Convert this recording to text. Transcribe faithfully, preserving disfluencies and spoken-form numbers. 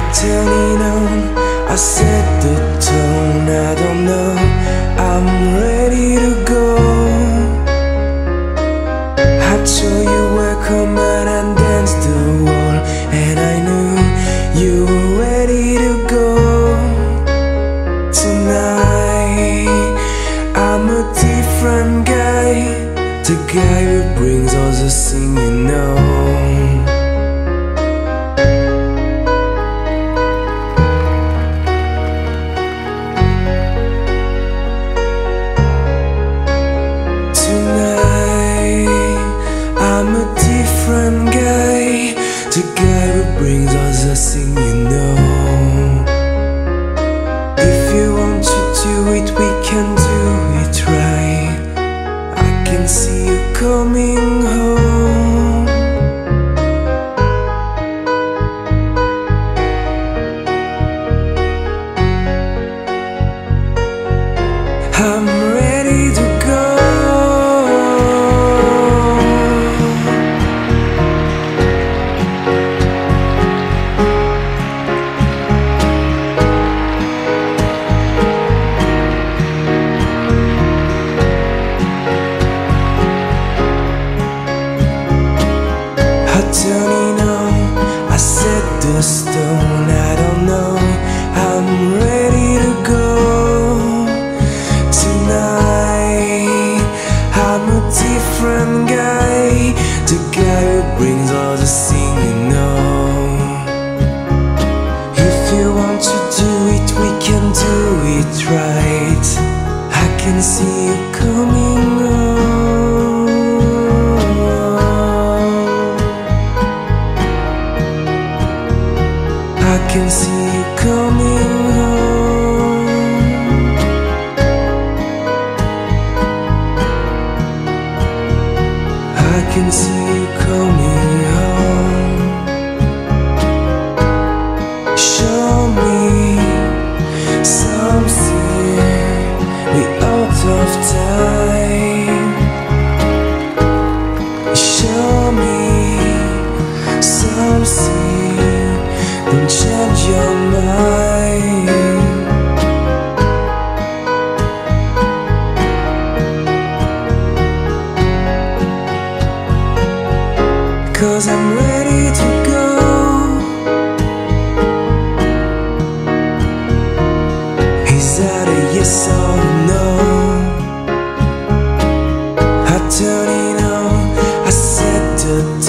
turning on, I set the tone. I don't know, I'm ready to go. I told you welcome and dance the wall, and I knew you were ready to go. Tonight I'm a different guy, the guy who brings all the things you know. I'm a different guy, the guy who brings us a thing you know. If you want to do it, we can do it right. I can see you coming home. I'm ready to go. Turning on, I set the stone. I don't know, I'm ready to go. Tonight I'm a different guy, the guy who brings all the things you know. If you want to do it, we can do it right. I can see you coming home. I can see you coming home. I can see you coming home. Show me something, we out of time. Show me something, don't change your mind. 'Cause I'm ready to go. Is that a yes or no? I turn it on, I set the